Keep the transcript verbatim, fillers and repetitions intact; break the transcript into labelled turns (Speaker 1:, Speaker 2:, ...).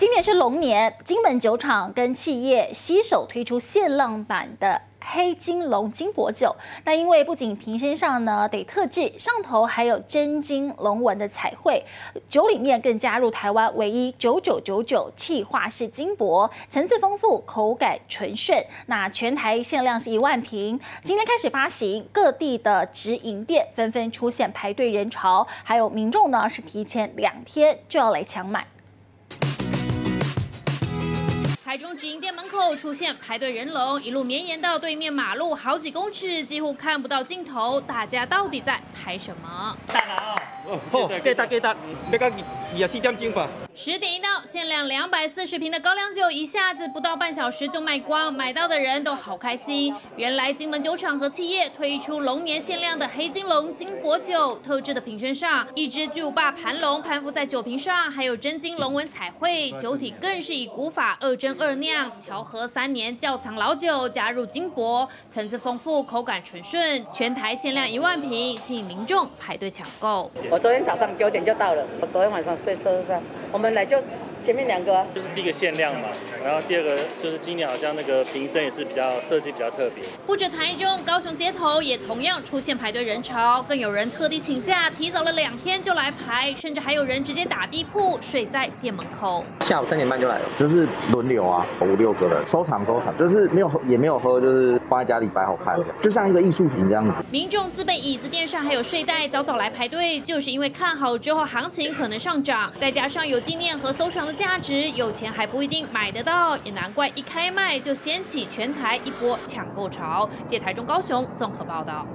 Speaker 1: 今年是龙年，金门酒厂跟企业携手推出限量版的黑金龙金箔酒。那因为不仅瓶身上呢得特制，上头还有真金龙纹的彩绘，酒里面更加入台湾唯一九九九九气化式金箔，层次丰富，口感纯顺。那全台限量是一万瓶，今天开始发行，各地的直营店纷纷出现排队人潮，还有民众呢是提前两天就要来抢买。
Speaker 2: 台中直营店门口出现排队人龙，一路绵延到对面马路好几公尺，几乎看不到尽头。大家到底在排什么？
Speaker 3: 哦，好，记得记得，要到二十四点钟吧。
Speaker 2: 十点一到，限量两百四十瓶的高粱酒，一下子不到半小时就卖光，买到的人都好开心。原来金门酒厂和企业推出龙年限量的黑金龙金箔酒，特制的瓶身上一只巨无霸盘龙攀附在酒瓶上，还有真金龙纹彩绘，酒体更是以古法二蒸二酿，调和三年窖藏老酒，加入金箔，层次丰富，口感纯顺。全台限量一万瓶，吸引民众排队抢购。
Speaker 4: 我昨天早上九点就到了，我昨天晚上睡车上，我们来就前面两个、啊，
Speaker 5: 就是第一个限量嘛，然后第二个就是今年好像那个瓶身也是比较设计比较特别。
Speaker 2: 不止台中、高雄街头也同样出现排队人潮，更有人特地请假，提早了两天就来排，甚至还有人直接打地铺睡在店门口。
Speaker 6: 下午三点半就来了，就是轮流啊，五六个人收藏收藏，就是没有喝也没有喝，就是放在家里摆好看，就像一个艺术品这样子。
Speaker 2: 民众自备椅子、垫上还有睡袋，早早来排队，就是因为看好之后行情可能上涨，再加上有纪念和收藏的价值，有钱还不一定买得到，也难怪一开卖就掀起全台一波抢购潮。借台中、高雄综合报道。